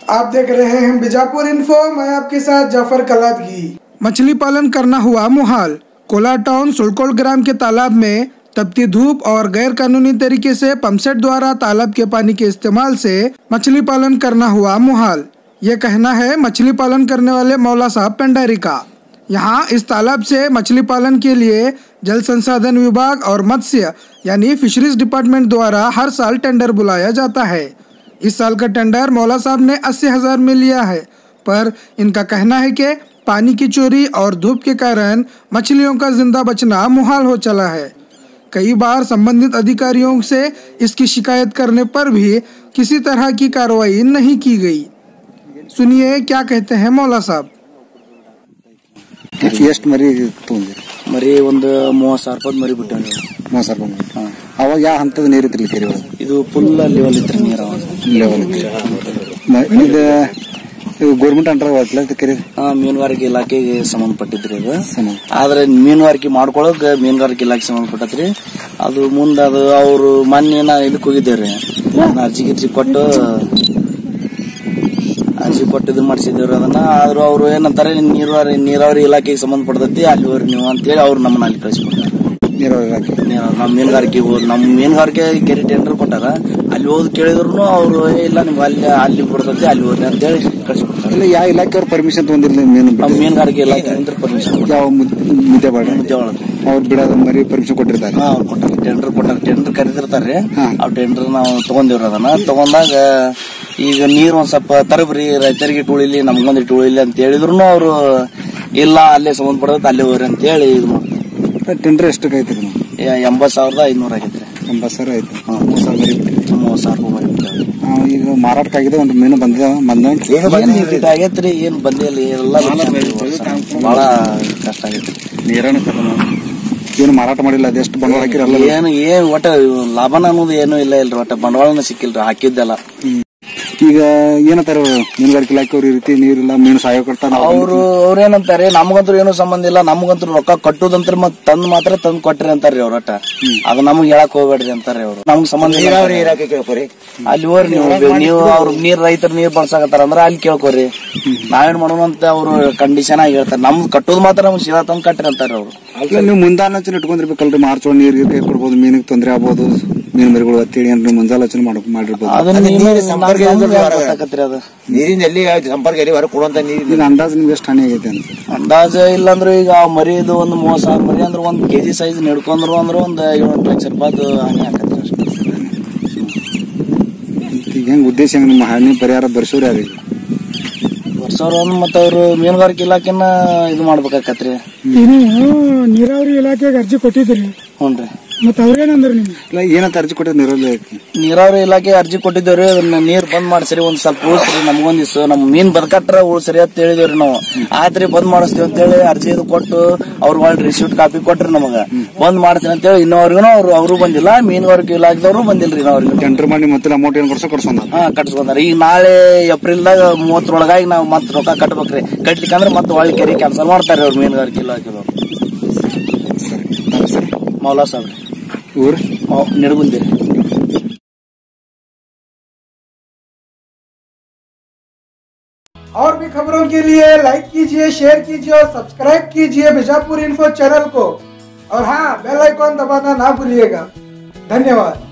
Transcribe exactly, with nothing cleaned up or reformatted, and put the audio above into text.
आप देख रहे हैं बीजापुर इन्फो। मैं आपके साथ जाफर कलादगी। मछली पालन करना हुआ मुहाल। कोला टाउन सुलकोल ग्राम के तालाब में तपती धूप और गैर कानूनी तरीके से पंपसेट द्वारा तालाब के पानी के इस्तेमाल से मछली पालन करना हुआ मुहाल। ये कहना है मछली पालन करने वाले मौला साहब पेंडारी का। यहाँ इस तालाब से मछली पालन के लिए जल संसाधन विभाग और मत्स्य यानी फिशरीज डिपार्टमेंट द्वारा हर साल टेंडर बुलाया जाता है। इस साल का टेंडर मौला साहब ने अस्सी हजार में लिया है, पर इनका कहना है कि पानी की चोरी और धूप के कारण मछलियों का जिंदा बचना मुहाल हो चला है। कई बार संबंधित अधिकारियों से इसकी शिकायत करने पर भी किसी तरह की कार्रवाई नहीं की गई। सुनिए क्या कहते हैं मौला साहब। ಎಷ್ಟು ಮರಿ ತಗೊಂಡ್ರಿ? ಮರಿ ಒಂದು ಮೂವತ್ತು ಸಾವಿರ ರೂಪಾಯಿ ಮರಿ ಬಿಟ್ಟಾನ. ಮೂವತ್ತು ಸಾವಿರ ರೂಪಾಯಿ. ಅವಾಗ ಯಾವ ಹಂತದ ನೀರು ಇತ್ತು ಕೆರೆ ಒಳಗೆ? ಇದು ಫುಲ್ ಲೆವೆಲ್ ಇತ್ತು ನೀರು. ಲೆವೆಲ್ ಇತ್ತು. ಇದು ಗೌರ್ಮೆಂಟ್ ಅಂಡರ್ ಬರ್ತಲ್ಲ ಕೆರೆ? ಹಾ, ಮೀನುಗಾರಿಕೆ ಇಲಾಖೆಗೆ ಸಂಬಂಧಪಟ್ಟಿದ್ರಿ ಅದು. ಆದ್ರೆ ಮೀನುಗಾರಿಕೆ ಮಾಡ್ಕೊಳಕ್ ಮೀನುಗಾರಿಕೆ ಇಲಾಖೆ ಸಂಬಂಧಪಟ್ಟದ್ರಿ. ಅದು ಮುಂದ ಅದು ಅವ್ರು ಮೊನ್ನೆ ನಾ ಇದಕ್ಕೆ ಹೋಗಿದ್ದೇವ್ರಿ, ಅರ್ಜಿ ಗಿರ್ಜಿ ಕೊಟ್ಟು ಅರ್ಜಿ ಕೊಟ್ಟು ಇದು ಮಾಡಿಸಿದ್ದೇವ್ರಿ ಅದನ್ನ. ಆದ್ರೂ ಅವ್ರು ಏನಂತಾರೆ ನೀರಾವರಿ ನೀರಾವರಿ ಇಲಾಖೆಗೆ ಸಂಬಂಧಪಟ್ಟದೈತಿ ಅಲ್ಲಿವರೆಗೆ ನೀವು ಅಂತೇಳಿ ಅವ್ರು ನಮ್ಮನ್ನ ಅಲ್ಲಿ ಕಳಿಸ್ಕೊಡ್ತಾರೆ. ನೀರಾವರಿ ಇಲಾಖೆ ನಮ್ ಮೀನುಗಾರಿಕೆ ಹೋದ್ ನಮ್ ಮೀನುಗಾರಿಕೆ ಕೆರೆ ಟೆಂಡರ್ ಕೊಟ್ಟಾರ. ಅಲ್ಲಿ ಹೋದ್ ಕೇಳಿದ್ರು ಅವ್ರು ಇಲ್ಲ ನಿಮ್ಗೆ ಅಲ್ಲಿ ಅಲ್ಲಿ ಬರ್ತೈತಿ ಅಲ್ಲಿ ಹೋಗ್ರಿ ಅಂತೇಳಿ ಕಳಿಸ್ಕೊಡ್ತಾರೆ. ಇಲ್ಲ ಯಾವ ಇಲಾಖೆಯವ್ರ ಪರ್ಮಿಷನ್ ತಗೊಂಡಿಲ್ಲ? ಮೀನು ಮೀನುಗಾರಿಕೆ ಇಲಾಖೆ ಪರ್ಮಿಷನ್ ಯಾವ ಮುದ್ದೆಬಾಳ ಮುದ್ದೆಬಾಳ ಅವ್ರು ಬಿಡೋದ ಮರಿ ಪರ್ಮಿಷನ್ ಕೊಟ್ಟಿರ್ತಾರೆ. ಅವ್ರು ಕೊಟ್ಟಾರ, ಟೆಂಡರ್ ಕೊಟ್ಟಾರ, ಟೆಂಡರ್ ಕರೆದಿರ್ತಾರ್ರಿ. ಆ ಟೆಂಡರ್ ನಾವು ತಗೊಂಡಿವ್ರಿ. ಅದನ್ನ ತಗೊಂಡಾಗ ಈಗ ನೀರ್ ಒಂದ್ ಸ್ವಲ್ಪ ತರಬ್ರಿ ರೈತರಿಗೆ ಟೂಳಿಲಿ ನಮ್ಗೊಂದ್ ಟೂಳಿಲಿ ಅಂತ ಹೇಳಿದ್ರು ಅವ್ರು ಇಲ್ಲ ಅಲ್ಲೇ ಸಂಬಂಧಪಡೋದು ಅಲ್ಲೇ ಹೋಗ್ರಿ ಅಂತ ಹೇಳಿ ಇದು ಮಾಡ್ತಾರೆ. ಟೆಂಡರ್ ಎಷ್ಟಕ್ಕೆ ಐತ್ರಿ? ಎಂಬತ್ ಸಾವಿರದ ಐದ್ನೂರ ಆಗೈತ್ರಿ. ಎಂಬತ್ ಸಾವಿರ ಆಯ್ತು. ಮೂವತ್ ಸಾವಿರ ಮೂವತ್ ಸಾವಿರ ರೂಪಾಯಿ ಮರಿ. ಈಗ ಮಾರಾಟಕ್ಕಾಗಿದೆ ಒಂದು ಮೀನು ಬಂದ ಬಂದ ಆಗೇತ್ರಿ. ಏನ್ ಬಂದಿಲ್ಲ, ಎಲ್ಲ ಬಹಳ ಕಷ್ಟ ಆಗೈತ್ರಿ. ನೀರನ್ನು ಏನು ಮಾರಾಟ ಮಾಡಿಲ್ಲ. ಅದೆಷ್ಟು ಬಂಡವಾಳ ಹಾಕಿರಲ್ಲ? ಏನು ಏನ್ ಒಟ್ಟ ಲಾಭನ ಅನ್ನೋದು ಏನು ಇಲ್ಲ ಇಲ್ರಿ. ಒಟ್ಟ ಬಂಡವಾಳನ ಸಿಕ್ಕಿಲ್ರಿ ಹಾಕಿದ್ದೆಲ್ಲ. ಈಗ ಏನಂತಾರ ಮೀನುಗಾರಿಕೆ ಇಲಾಖೆಯವ್ರು ಈ ರೀತಿ ನೀರಿಲ್ಲ ಮೀನು ಸಾಯ ಕೊಡ್ತಾರ ಅವ್ರು ಅವ್ರೇನಂತಾರೆ ನಮಗಂತೂ ಏನು ಸಂಬಂಧ ಇಲ್ಲ, ನಮಗಂತೂ ರೊಕ್ಕ ಕಟ್ಟುದಂತ್ರ ಮತ್ ತಂದ್ ಮಾತ್ರ ತಂದ್ ಕೊಟ್ರಿ ಅಂತಾರ್ರಿ ಅವ್ರ. ಒಟ್ಟ ಅದು ನಮ್ಗೆ ಹೇಳಕ್ ಹೋಗ್ಬೇಡ್ರಿ ಅಂತಾರ್ರಿ ಅವ್ರು. ನಮ್ಗ್ ಸಂಬಂಧ ಅಲ್ಲಿ ಹೋಗ್ರಿ ನೀವು ನೀವು ಅವ್ರ ನೀರ್ ರೈತರ ನೀರ್ ಬಳಸಾಕತ್ತಾರ ಅಂದ್ರ ಅಲ್ಲಿ ಕೇಳ್ಕೊರಿ. ನಾವೇನ್ ಮಾಡೋಣ ಅಂತ ಅವ್ರು ಕಂಡೀಷನ್ ಆಗಿ ಹೇಳ್ತಾರೆ. ನಮ್ದು ಕಟ್ಟುದ್ ಮಾತ್ರ ನಮ್ಗೆ ಶಿರಾ ತಂದ್ ಕಟ್ರಿ ಅಂತಾರ್ರಿ ಅವ್ರು. ನೀವು ಮುಂದಾಲೋಚನೆ ಇಟ್ಕೊಂಡಿರ್ಬೇಕಲ್ರಿ. ಮಾರ್ಚ್ ಒಳಗೆ ನೀರ್ ಕೈ ಕೊಡ್ಬೋದು, ಮೀನಿಗೆ ತೊಂದರೆ ಆಗ್ಬೋದು, ಮೀನು ಮರಿಗಳು ಅಂತೇಳಿ ಏನ್ರಿ ಮುಂದಾಲೋಚನೆ ಮಾಡಿರ್ಬೋದು. ನೀರಿನಲ್ಲಿ ಸಂಪರ್ಕ ಎಲ್ಲಿ ಹೊರ ಕೊಡುವಂತ ನೀರು ಅಂದಾಜು ನಿಮ್ಗೆ ಎಷ್ಟು ಹಾನಿ ಆಗೈತೆ ಅಂತ? ಅಂದಾಜು ಇಲ್ಲಾಂದ್ರೆ ಈಗ ಮರಿದು ಒಂದು ಮೂವತ್ ಸಾವಿರ ಮರಿ ಅಂದ್ರೆ ಒಂದ್ ಕೆಜಿ ಸೈಜ್ ನಡ್ಕೊಂಡ್ರು ಅಂದ್ರೆ ಒಂದ್ ಏಳೆಂಟು ಲಕ್ಷ ರೂಪಾಯಿ ಹಾನಿ ಆಗತ್ತೆ ಅಷ್ಟೇ. ಈಗ ಹೆಂಗ್ ಉದ್ದೇಶ ಹೆಂಗ್ ನಿಮ್ಮ ಹಾನಿ ಪರಿಹಾರ ಬರ್ಸೋರು ಯಾರಿಗೆ? ಬರ್ಸೋರು ಒಂದ್ ಮತ್ತ ಅವ್ರು ಮೀನುಗಾರಿಕೆ ಇಲಾಖೆನ ಇದು ಮಾಡ್ಬೇಕಾಕತ್ರಿ. ನೀರಾವರಿ ಇಲಾಖೆಗೆ ಅರ್ಜಿ ಕೊಟ್ಟಿದ್ರಿ? ಹ್ಞೂನ್ರಿ. ಮತ್ತ ಅವ್ರೇನಂದ್ರಿ ನಿಮ್ಗೆ? ಏನಂತ ಅರ್ಜಿ ಕೊಟ್ಟಿದ್? ನೀರಾವರಿ ನೀರಾವರಿ ಇಲಾಖೆ ಅರ್ಜಿ ಕೊಟ್ಟಿದ್ದೇವ್ರಿ. ಅದನ್ನ ನೀರ್ ಬಂದ್ ಮಾಡ್ಸರಿ, ಒಂದ್ ಸ್ವಲ್ಪ ಉಳಿಸ್ರಿ, ನಮ್ಗೊಂದ್ ದಿವ್ಸ ನಮ್ ಮೀನ್ ಬದಕಟ್ರ ಉಳಿಸ್ರಿ ಅಂತ ಹೇಳಿದೇವ್ರಿ ನಾವು. ಆತ್ರಿ ಬಂದ್ ಮಾಡಿಸ್ತೀವಿ ಅಂತ ಹೇಳಿ ಅರ್ಜಿ ಇದು ಕೊಟ್ಟು ಅವ್ರು ಒಳ್ಳೆ ರಿಸಿಪ್ಟ್ ಕಾಪಿ ಕೊಟ್ರಿ ನಮಗ. ಬಂದ್ ಮಾಡ್ತೀನಿ ಅಂತ ಹೇಳಿ ಇನ್ನೋರ್ಗು ಅವ್ರು ಅವರು ಬಂದಿಲ್ಲ, ಮೀನುಗಾರಿಕೆ ಇಲಾಖೆದವ್ರು ಬಂದಿಲ್ರಿ. ನಾವ್ರಿಗೆ ಟೆಂಡರ್ ಮಾಡಿ ಮತ್ತೆ ಅಮೌಂಟ್ ಏನ್ ಕೊಡ್ಸೋ ಕೊಡ್ಸೋಣ? ಹಾ, ಕಟ್ಸ್ಕೊಂಡಾರ. ಈಗ ನಾಳೆ ಏಪ್ರಿಲ್ದಾಗ ಮೂವತ್ತರೊಳಗಾಗಿ ನಾವ್ ಮತ್ ರೊಕ್ಕ ಕಟ್ಬೇಕ್ರಿ. ಕಟ್ಲಿಕ್ಕಂದ್ರೆ ಮತ್ತೆ ಒಳ್ಳೆ ಕೆರೆ ಕ್ಯಾನ್ಸಲ್ ಮಾಡ್ತಾರ್ರಿ ಅವ್ರು ಮೀನುಗಾರಿಕೆ ಇಲಾಖೆದವ್ರು. ಮೌಲಾ ಸಾಹೇಬ್ರಿ, ಊರ್ ನಿಡಗುಂದಿರಿ. और भी खबरों के लिए लाइक कीजिए, शेयर कीजिए और सब्सक्राइब कीजिए बीजापुर इन्फो चैनल को। और हाँ, बेल आइकॉन दबाना ना भूलिएगा। धन्यवाद।